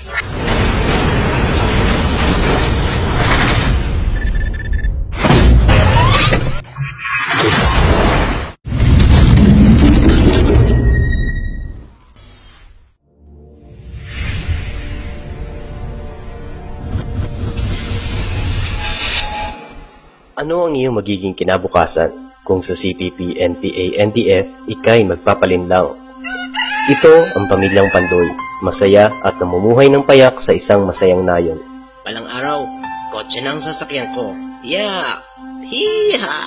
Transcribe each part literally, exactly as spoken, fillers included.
Ano ang iyong magiging kinabukasan kung sa C P P, N P A, N D F ika'y magpapalinlang? Ito ang pamilyang Pandoy, masaya at namumuhay ng payak sa isang masayang nayon. Balang araw, kotse ng sasakyan ko. Yeah! Hiha!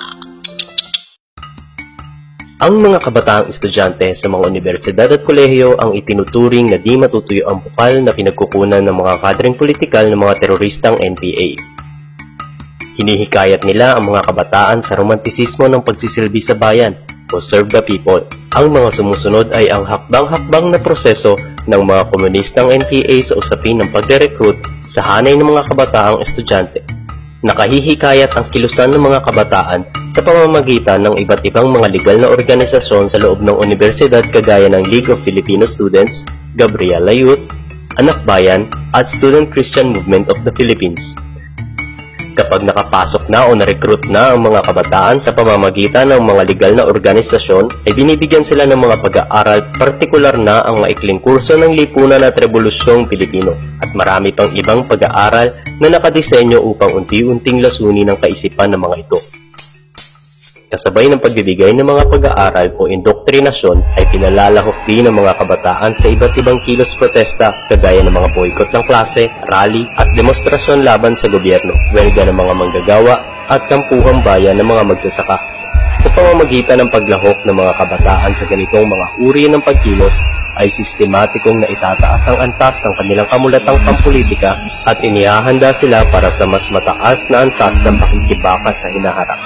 Ang mga kabataang estudyante sa mga universidad at kolehiyo ang itinuturing na di matutuyo ang bukal na pinagkukunan ng mga kadreng politikal ng mga teroristang N P A. Hinihikayat nila ang mga kabataan sa romantisismo ng pagsisilbi sa bayan o serve the people. Ang mga sumusunod ay ang hakbang-hakbang na proseso ng mga komunistang N P A sa usapin ng pagre-recruit sa hanay ng mga kabataang estudyante. Nakahihikayat ang kilusan ng mga kabataan sa pamamagitan ng iba't ibang mga legal na organisasyon sa loob ng universidad kagaya ng League of Filipino Students, Gabriela Youth, Anak Bayan at Student Christian Movement of the Philippines. Kapag nakapasok na o na-recruit na ang mga kabataan sa pamamagitan ng mga legal na organisasyon, ay binibigyan sila ng mga pag-aaral, partikular na ang maikling kurso ng lipunan at rebolusyong Pilipino, at marami pang ibang pag-aaral na nakadisenyo upang unti-unting lasunin ang kaisipan ng mga ito. Kasabay ng pagbibigay ng mga pag-aaral o indoktrinasyon ay pinalalahok din ng mga kabataan sa iba't ibang kilos protesta kagaya ng mga boykot ng klase, rally at demonstrasyon laban sa gobyerno, welga ng mga manggagawa at kampuhang bayan ng mga magsasaka. Sa pamamagitan ng paglahok ng mga kabataan sa ganitong mga uri ng pagkilos ay sistematikong naitataas ang antas ng kanilang kamulatang pampolitika at inihahanda sila para sa mas mataas na antas ng pakikibaka sa hinaharap.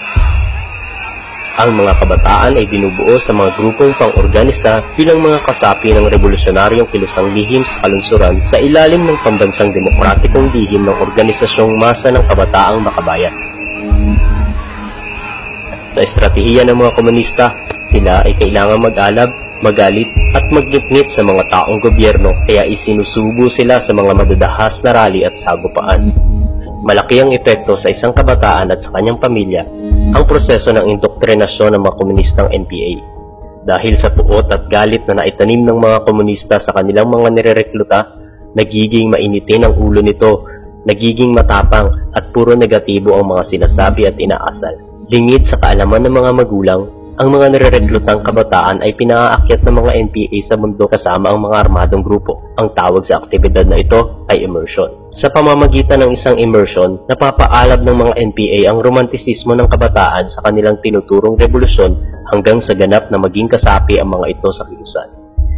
Ang mga kabataan ay binubuo sa mga grupong pang-organisa bilang mga kasapi ng revolusyonaryong kilusang lihim sa kalunsuran sa ilalim ng pambansang demokratikong lihim ng Organisasyong Masa ng Kabataang Makabayan. Sa estratehiya ng mga komunista, sila ay kailangang mag-alab, magalit at magnitngit sa mga taong gobyerno, kaya isinusubo sila sa mga madadahas na rally at sagupaan. Malaki ang epekto sa isang kabataan at sa kanyang pamilya ang proseso ng indoktrinasyon ng mga komunistang N P A. Dahil sa puot at galit na naitanim ng mga komunista sa kanilang mga nirerekluta, nagiging mainitin ang ulo nito, nagiging matapang at puro negatibo ang mga sinasabi at inaasal. Lingid sa kaalaman ng mga magulang, ang mga nirereklutang kabataan ay pinaakyat ng mga N P A sa mundo kasama ang mga armadong grupo. Ang tawag sa aktibidad na ito ay immersion. Sa pamamagitan ng isang immersion, napapaalab ng mga N P A ang romantisismo ng kabataan sa kanilang tinuturong revolusyon hanggang sa ganap na maging kasapi ang mga ito sa kilusan.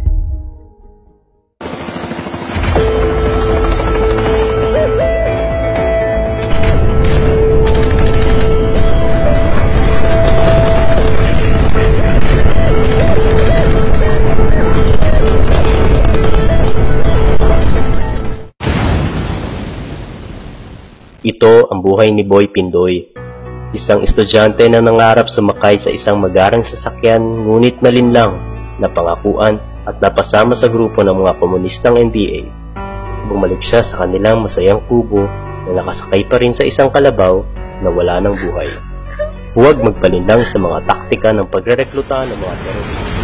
Ito ang buhay ni Boy Pindoy, isang estudyante na nangarap sumakay sa isang magarang sasakyan ngunit nalinlang, napangakuan at napasama sa grupo ng mga komunistang N P A. Bumalik siya sa kanilang masayang kubo na nakasakay pa rin sa isang kalabaw na wala ng buhay. Huwag magpalinlang sa mga taktika ng pagrerekluta ng mga terorista.